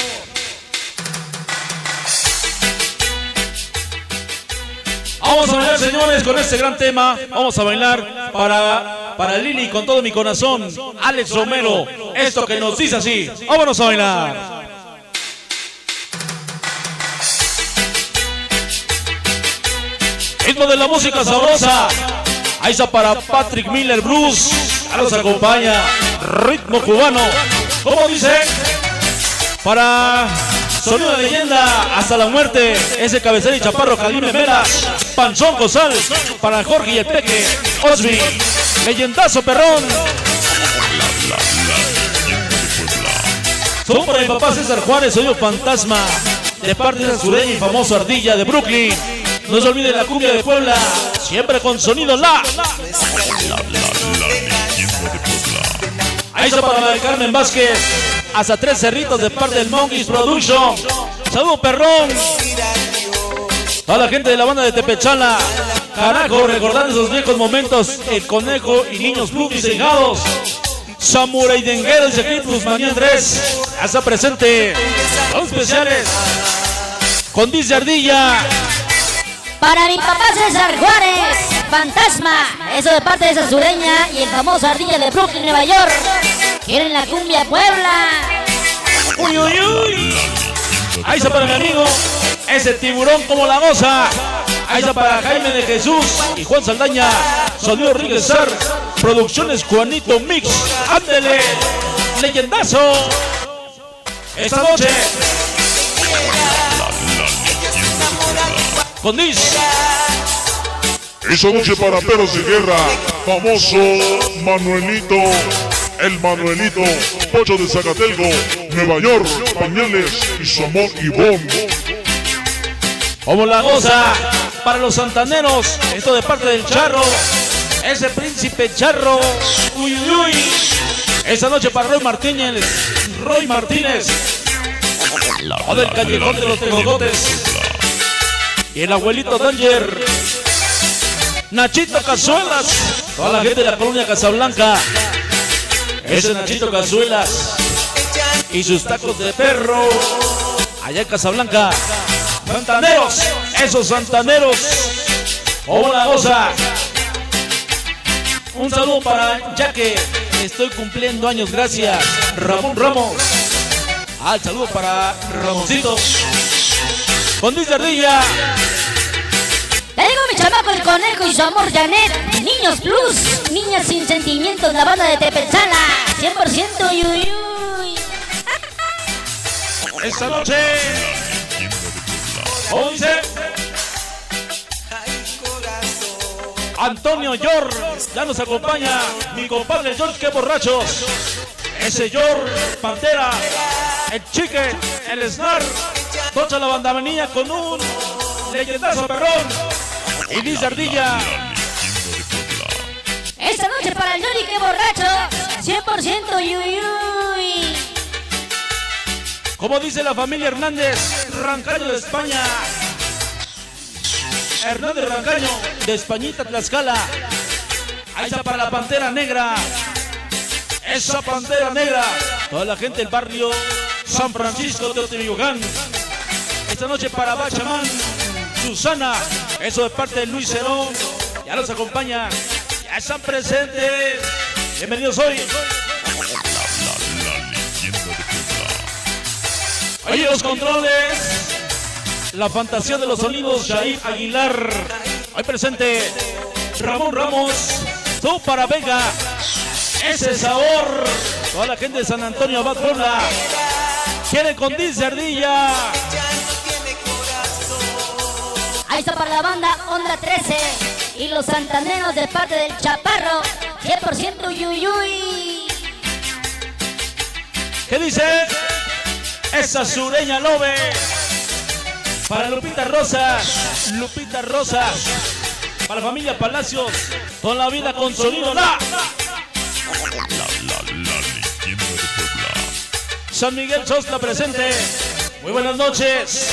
Vamos a bailar, señores, con este gran tema. Vamos a bailar para, para Lili con todo mi corazón, Alex Romero. Esto que nos dice así. Vámonos a bailar. Ritmo de la música sabrosa. Ahí está para Patrick Miller Bruce. Ahora nos acompaña Ritmo Cubano. ¿Cómo dice? Para Sonido de Leyenda hasta la muerte. Ese cabecera y chaparro Calime Mera. Panzón Cosal. Para Jorge y el Peque Osby. Leyendazo perrón. Son para mi papá César Juárez, Sonido Fantasma. De parte de Sureña y famoso Ardilla de Brooklyn. No se olvide la cumbia de Puebla, siempre con Sonido La. La, la, la leyenda de Puebla. Ahí está para la de Carmen Vázquez, hasta Tres Cerritos de parte del Monkeys Production. Saludos perrón. A la gente de la banda de Tepechala. Carajo, recordando esos viejos momentos, el Conejo y Niños Plugis e Hijados. Samurai Denguero y Plus Manía Andrés. Hasta presente. Los especiales. Con Dice Ardilla. Para mi papá César Juárez, Fantasma, eso de parte de esa sureña y el famoso Ardilla de Brooklyn, Nueva York. Quieren la cumbia Puebla. Uy, uy, uy. Ahí está para mi amigo, ese tiburón como la goza. Ahí está para Jaime de Jesús y Juan Saldaña. Sonido Riguesar, Producciones Juanito Mix. Ándele, leyendazo. Esta noche con Dis. Esa noche para perros de guerra, famoso Manuelito, el Manuelito, Pocho de Zacatelco, Nueva York, Pañales y su amor Ivonne. Como la goza para los santaneros, esto de parte del Charro, ese príncipe Charro. Uy, uy, uy. Esta noche para Roy Martínez, Roy Martínez, o del callejón de los tejocotes. Y el abuelito Danger, Nachito Cazuelas, toda la gente de la colonia Casablanca. Ese Nachito Cazuelas y sus tacos de perro allá en Casablanca. Santaneros, esos santaneros. ¡Oh, la goza! Un saludo para ya que estoy cumpliendo años, gracias Ramón Ramos. Ah, el saludo para Ramoncito. Con Dis de Ardilla. Le digo mi chamaco el conejo y su amor Janet. Niños Plus, niñas sin sentimientos, la banda de Tepenzala. cien por ciento uy, uy, uy. Esta noche, once. Antonio George, ya nos acompaña mi compadre George, qué borrachos. Ese George, Pantera, el Chicken, el Snar, tocha la bandamanilla con un leyendazo perrón. Y Dis Ardilla. Esta noche para el Yori, qué borracho. cien por ciento uy, uy, uy. Como dice la familia Hernández, Rancaño de España. Hernández Rancaño, de Españita, Tlaxcala. Ahí está para la Pantera Negra. Esa Pantera Negra. Toda la gente del barrio San Francisco de Oteyohán. Esta noche para Bachamán, Susana. Eso de parte de Luis Cerón. Ya nos acompaña. Ya están presentes. Bienvenidos hoy. Oye, los controles. La fantasía de los sonidos, Jair Aguilar. Hoy presente Ramón Ramos. Tú para Vega. Ese sabor. Toda la gente de San Antonio Abad Puebla. Quiere con Dis de Ardilla. Ahí está para la banda Onda trece y los santaneros de parte del Chaparro. cien por ciento uy, uy, uy. ¿Qué dice? Esa sureña lobe. Para Lupita Rosas. Lupita Rosas. Para la familia Palacios. Toda la vida con sonido. ¡La! San Miguel Sosla presente. Muy buenas noches.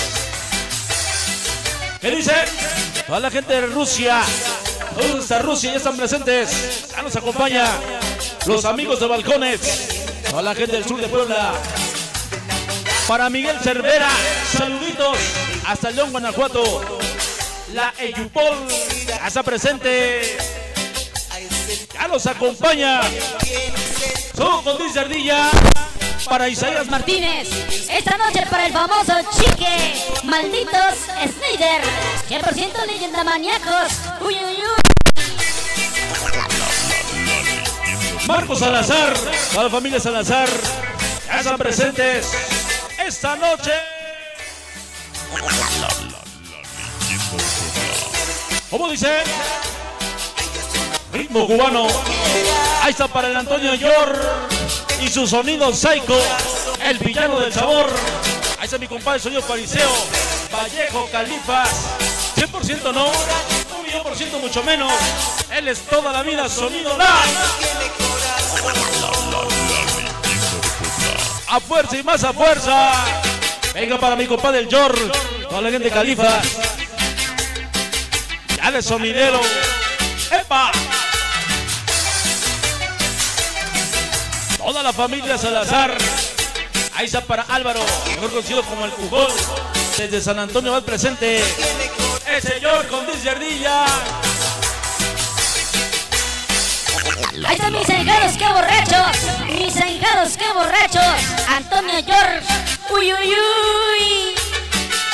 ¿Qué dice? Toda la gente de Rusia. Todos hasta Rusia ya están presentes. Ya nos acompaña los amigos de Balcones. Toda la gente del sur de Puebla. Para Miguel Cervera, saluditos hasta León, Guanajuato. La Eyupol ya está presente. Ya nos acompaña. Somos con Dis de Ardilla. Para Isaías Martínez. Esta noche para el famoso Chique. Malditos Snyder. cien por ciento leyenda maníacos. Uy, uy, uy. Marcos Salazar. Toda la familia Salazar. Ya están presentes. Esta noche. ¿Cómo dice? Ritmo cubano. Ahí está para el Antonio Yor y su sonido psycho, el villano del sabor. Ahí está mi compadre sonido fariseo, Vallejo Califas. cien por ciento no, un millón por ciento mucho menos. Él es toda la vida sonido la. A fuerza y más a fuerza. Venga para mi compadre el Yor, toda la gente de Califas. Ya de sonidero. ¡Epa! Toda la familia Salazar. Ahí está para Álvaro, mejor conocido como el Jugón. Desde San Antonio va presente. El señor con Dis de Ardilla. Ahí están mis ahijados, qué borrachos. Mis ahijados, qué borrachos. Antonio George. Uy, uy, uy.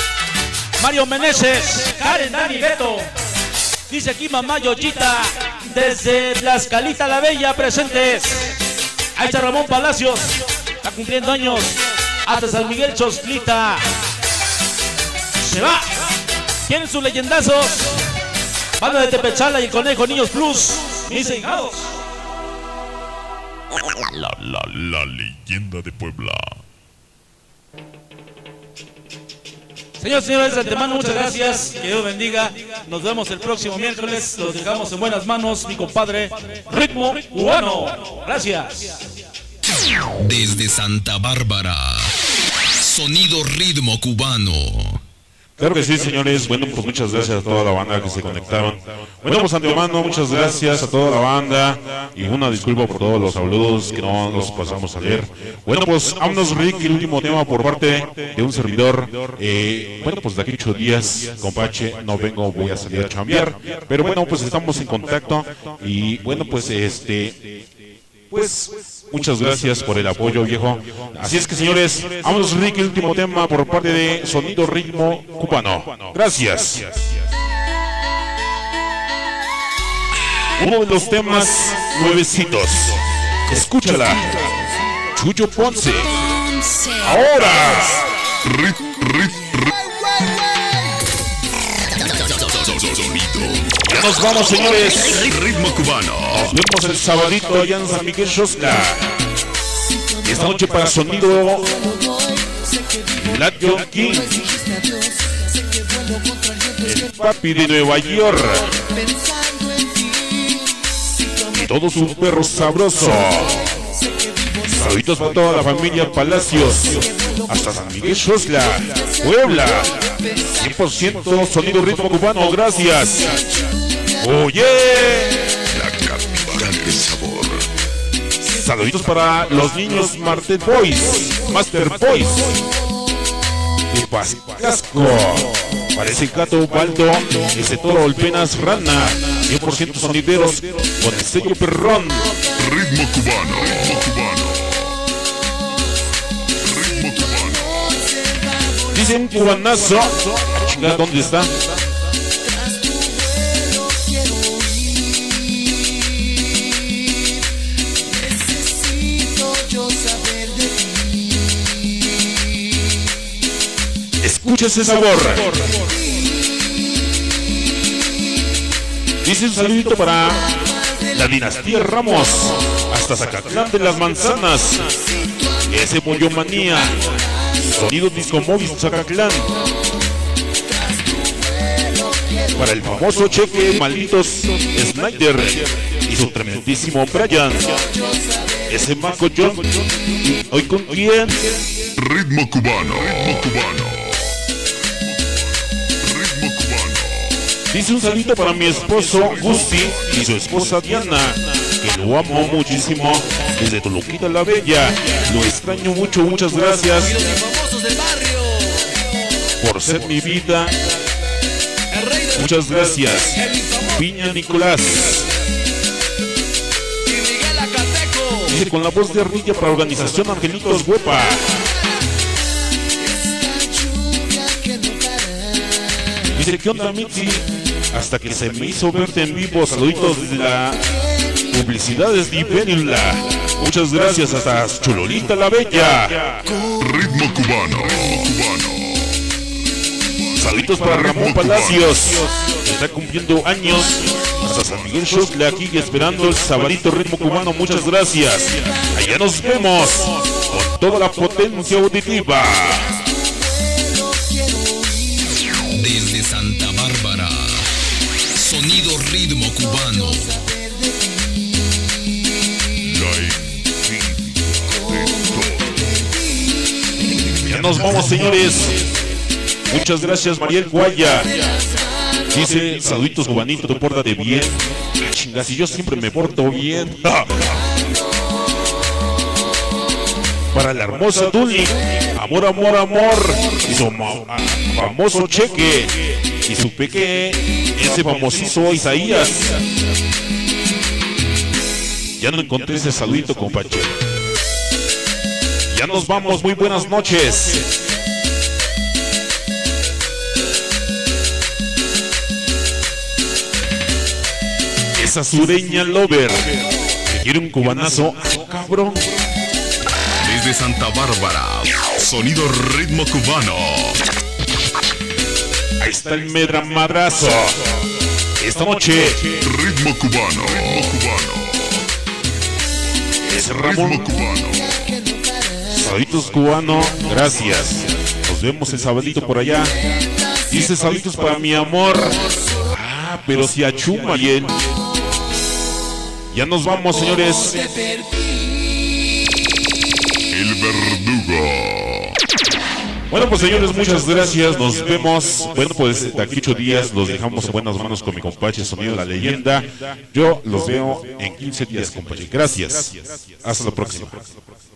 Mario Meneses, Karen, Dani, Beto. Dice aquí mamá Yoyita. Desde Tlaxcalita la Bella presentes. Ahí está Ramón Palacios, está cumpliendo años. Hasta San Miguel Chosclita. Se va. Tienen sus leyendazos. Banda de Tepechala y el Conejo Niños Plus. Mis hijados. La, la, la leyenda de Puebla. Señores, señores, de antemano, muchas gracias. Que Dios bendiga. Nos vemos el próximo miércoles. Los dejamos en buenas manos, mi compadre Ritmo Cubano. Gracias. Desde Santa Bárbara, sonido Ritmo Cubano. Claro que sí, señores. Bueno, pues muchas gracias a toda la banda que se conectaron. Bueno, pues antemano, muchas gracias a toda la banda. Y una disculpa por todos los saludos que no los pasamos a leer. Bueno, pues vámonos, Rick, el último tema por parte de un servidor. Eh, bueno, pues de aquí ocho días, compadre, no vengo, voy a salir a chambear. Pero bueno, pues estamos en contacto. Y bueno, pues este... Pues... muchas gracias por el apoyo, viejo. Así es que, señores, vámonos, Rick, el último tema por parte de Sonido Ritmo Cubano. Gracias. Uno de los temas nuevecitos. Escúchala. Chucho Ponce. Ahora. Rit, rit, Ya nos vamos, señores. Ritmo Cubano. Nos vemos el sabadito allá en San Miguel Xosca. Y esta noche para Sonido Latin King, el papi de Nueva York y todos sus perros sabrosos. Saluditos para toda la familia Palacios, hasta San Miguel Xosca, Puebla. Cien por ciento Sonido Ritmo Cubano. Gracias. Oye, la capibara del sabor. saluditos para los niños Martel Boys, Master Boys de Pascasco. Parece Gato Baldo, ese Toro Olpenas Rana. Cien por ciento sonideros con el sello perrón. Ritmo cubano, ritmo cubano. Ritmo cubano. Dice un cubanazo. Chingada, ¿dónde está? Escucha ese sabor. Dice un saludito para la dinastía Ramos, hasta Zacatlán de las Manzanas. Ese Pollo Manía, Sonido Disco Móvil Zacatlán. Para el famoso Cheque Malditos Snyder y su tremendísimo Brian. Ese Marco John. ¿Hoy con quién? Ritmo cubano, ritmo cubano. Dice un saludito para mi esposo Gusti y su esposa Diana, que lo amo muchísimo desde Toluquita la Bella. Lo extraño mucho, muchas gracias por ser mi vida. Muchas gracias, Piña Nicolás. Dice con la voz de Ardilla para Organización Angelitos Huepa. Dice, ¿qué onda, Mitzi? Hasta que se me hizo verte en vivo. Saluditos desde la Publicidades de Penula. Muchas gracias, hasta Chololita la Bella. Ritmo cubano, ritmo cubano. Saluditos para Ramón Palacios, que está cumpliendo años. Hasta San Miguel Xosca, aquí esperando el sabadito Ritmo Cubano. Muchas gracias. Allá nos vemos con toda la potencia auditiva. Desde Santa Bárbara, sonido Ritmo Cubano. Ya nos vamos, señores. Muchas gracias, Mariel Guaya. Dice, saluditos, Juanito, te pórtate bien. Ah, chingas, y yo siempre me porto bien. Para la hermosa Tuli, amor, amor, amor. Y su famoso Cheque. Y su peque, ese famosísimo Isaías. Ya no encontré ese saludito, compañero. Ya nos vamos, muy buenas noches. esa sureña lover que quiere un cubanazo, ah, cabrón. Desde Santa Bárbara, sonido ritmo cubano. Ahí está el medra madrazo. Esta noche, Ritmo cubano. Ritmo cubano. es Ramón. Ritmo cubano. Saluditos cubano, gracias. Nos vemos el sabadito por allá. Dice saluditos para mi amor. Ah, pero si achuma bien. Ya nos vamos, señores. El verdugo. Bueno, pues señores, muchas gracias. Nos vemos. Bueno, pues de aquí ocho días los dejamos en buenas manos con mi compadre Sonido La Leyenda. Yo los veo en quince días, compadre. Gracias. Hasta la próxima.